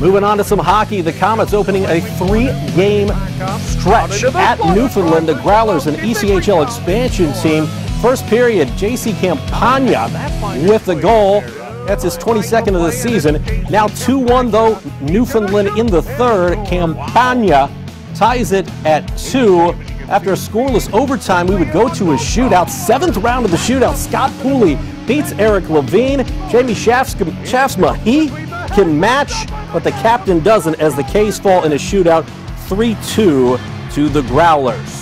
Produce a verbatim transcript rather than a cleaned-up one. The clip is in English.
Moving on to some hockey, the Comets opening a three-game stretch at Newfoundland. The Growlers, an E C H L expansion team. First period, J C Campagna with the goal. That's his twenty-second of the season. Now two one, though, Newfoundland in the third. Campagna ties it at two. After a scoreless overtime, we would go to a shootout. Seventh round of the shootout, Scott Pooley beats Eric Levine. Jamie Shaftsma, he can match, but the captain doesn't as the K's fall in a shootout three two to the Growlers.